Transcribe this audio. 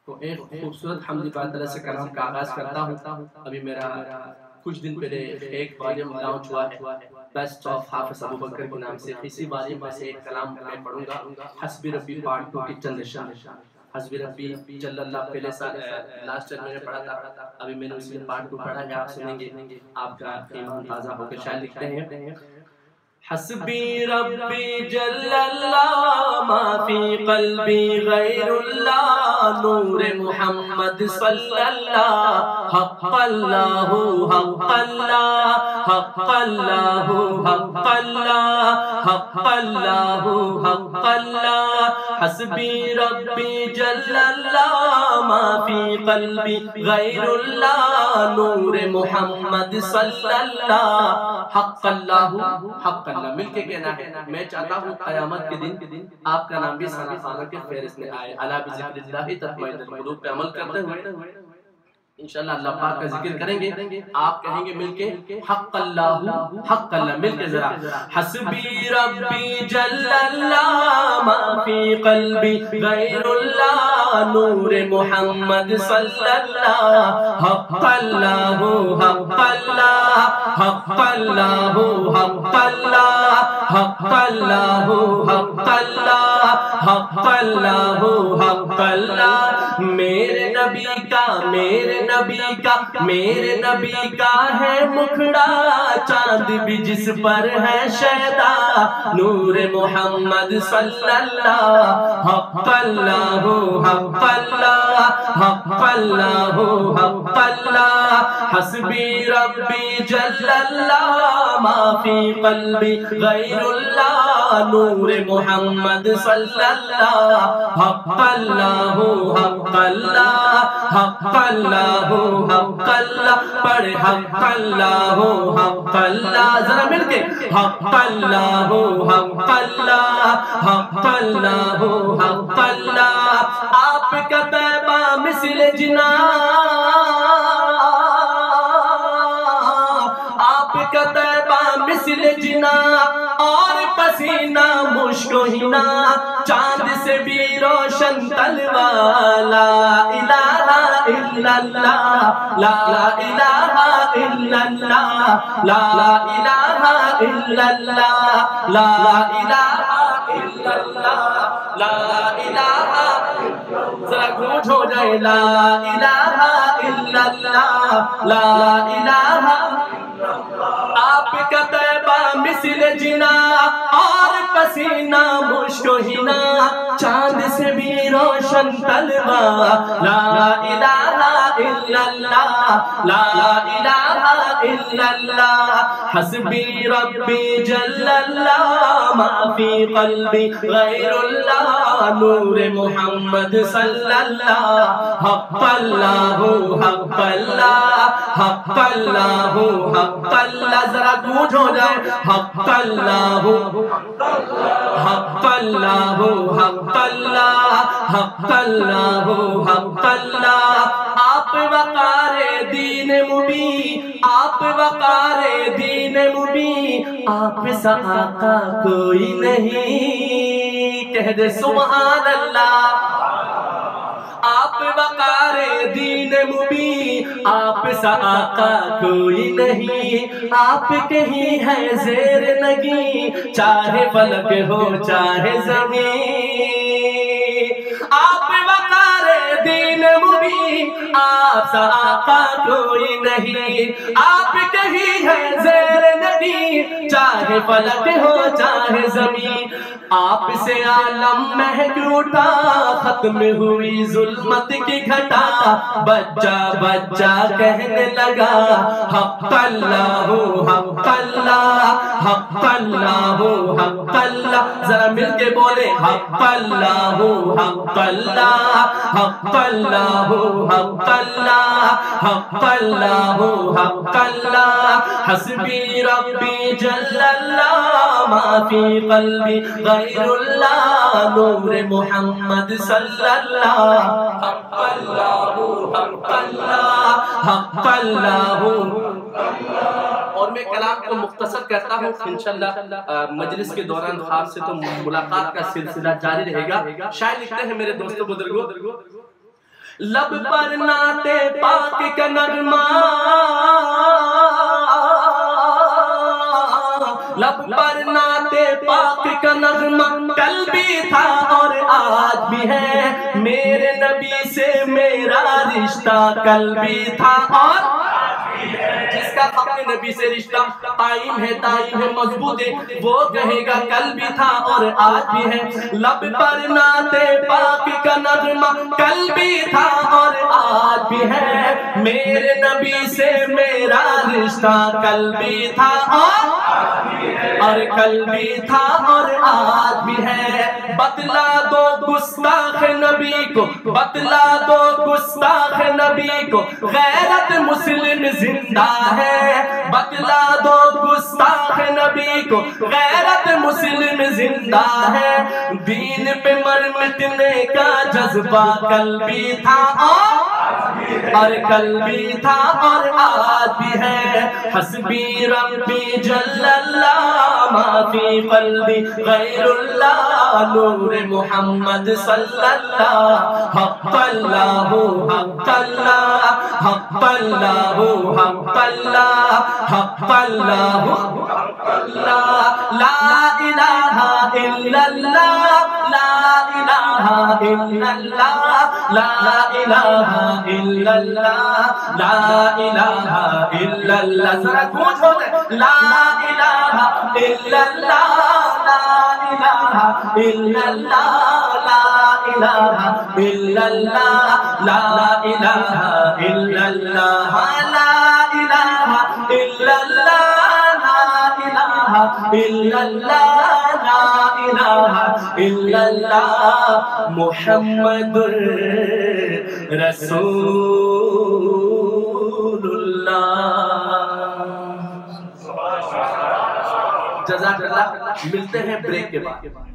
تو ایک خوبصورت حمدی بات اللہ سے کلام کا آغاز کرتا ہوں. ابھی میرا کچھ دن پہلے ایک والیوم لانچ ہوا ہے بیسٹ آف حافظ ابو بکر کے نام سے. اسی والیوم میں سے ایک کلام میں پڑھوں گا حسبی ربی پارٹ 2 کی چند اشعار. حسبی ربی جل اللہ پہلے سال لاسٹ ایئر میں نے پڑھا تھا, ابھی میں نے اسی پارٹ 2 پڑھا ہے, آپ سنیں گے آپ کا ایمان تازہ ہو کے. شاعر لکھتے ہیں حسبی ربی جل اللہ ما فی قلبی غیر اللہ نور محمد صلی اللہ حق اللہ حق اللہ حق اللہ حق اللہ حق اللہ حق اللہ حسبی ربی جل اللہ ما فی قلبی غیر اللہ نور محمد صلی اللہ حق اللہ حق اللہ. مل کے کہنا ہے. میں چاہتا ہوں قیامت کے دن آپ کا نام بھی ثنا خانوں کے فہرست میں آئے. الا بذکر اللہ تطمئن القلوب پہ عمل کرتے ہوئے انشاءاللہ اللہ پاک کا ذکر کریں گے. آپ کہیں گے مل کے حق اللہ حق اللہ. مل کے ذرا حسبی ربی جل اللہ ما فی قلبی غیر اللہ نور محمد صلی اللہ حق اللہ حق اللہ حق اللہ حق اللہ حق اللہ حق اللہ حق اللہ حق اللہ. میرے نبی نبی کا ہے مکھڑا چاند بھی جس پر ہے شیدا نور محمد صلی اللہ حق اللہ حق اللہ حق اللہ حق اللہ حسبی ربی جل اللہ ما فی قلبی غیر اللہ نور محمد صلی اللہ حق اللہ حق اللہ حق اللہ حق اللہ. پڑھ حق اللہ حق اللہ ذرا مل کے حق اللہ حق اللہ حق اللہ حق اللہ. آپ کا طیبہ مثل جنا آپ کا طیبہ مثل جنا اور پسینہ مشک و حنا چاند سے بھی روشن تلوار. لا الہ الا اللہ لا الہ الا اللہ لا الہ الا اللہ لا الہ الا اللہ لا الہ. ذرا گونج ہو جائے لا الہ الا اللہ لا الہ. آپ کا طیبہ مثل جنا اور پسینہ مشک و حنا چاند سے بھی روشن تلوار. لا الہ الا اللہ لا الہ الا اللہ حسبی ربی جل اللہ ما فی قلبی غیر اللہ نور محمد صلی اللہ حق اللہ حق اللہ حق اللہ حق اللہ. ذرا گونج ہو جائے حق اللہ حق اللہ حق اللہ حق اللہ حق اللہ. آپ وقار دین مبین آپ وقار دین مبین آپ سا آقا کوئی نہیں. کہہ دے سبحان اللہ. آپ وقار دین مبین آپ سا آقا کوئی نہیں. آپ کہیں ہے زیر نگی چاہے فلک ہو چاہے زمین. آپ وقار دین مبین آپ سا آقا کوئی نہیں. آپ کہیں ہے زیر نگی چاہے فلک ہو چاہے زمین. آپ سے عالم مہک اٹھا ختم ہوئی ظلمت کی گھٹا بچہ بچہ کہنے لگا حق اللہ حق اللہ حق اللہ حق اللہ. ذرا مل کے بولے حق اللہ حق اللہ حق اللہ حق اللہ حق اللہ حق اللہ. حسبی ربی جل اللہ ما فی قلبی غیر اللہ نور محمد صلی اللہ حق اللہ حق اللہ حق اللہ. اور میں کلام کو مختصر کرتا ہوں انشاءاللہ مجلس کے دوران خاص سے تو ملاقات کا سلسلہ جاری رہے گا. شاعر لکھتے ہیں میرے دوستوں بزرگوں لب پر نعت پاک کا نغمہ، لب پر نعت پاک کا نغمہ، کل بھی تھا اور آج بھی ہے، میرے نبی سے میرا رشتہ کل بھی تھا اور جس کا اپنے نبی سے رشتہ قائم ہے، دائم ہے، مضبوط ہے، وہ کہے گا کل بھی تھا اور آج بھی ہے۔ لب پر نعت پاک کا نغمہ، کل بھی تھا اور آج بھی ہے، میرے نبی سے میرا رشتہ کل بھی تھا اور کل بھی تھا اور آج بھی ہے۔ بتلا دو گستاخ نبی کو، بتلا دو گستاخ نبی کو، غیرت مسلم زندہ ہے، بتلا دو گستاخ نبی کو، غیرت مسلم زندہ ہے، دین پہ مر مٹنے کا جذبہ کل بھی تھا اور کل بھی تھا اور آج بھی ہے۔ حسبی ربی جل اللہ ما فی قلبی غیر اللہ، نور محمد صلی اللہ، حق اللہ حق اللہ حق اللہ حق اللہ حق اللہ حق اللہ، لا الہ الا اللہ لا الہ الا اللہ لا الہ الا اللہ لا الہ الا اللہ، ذرا گونج ہو جائے، لا الہ الا اللہ لا الہ الا اللہ لا الہ الا اللہ لا الہ الا اللہ لا الہ الا اللہ لا الہ الا اللہ لا الہ الا اللہ محمد رسول اللہ۔ جزاک اللہ، ملتے ہیں بریک کے بعد۔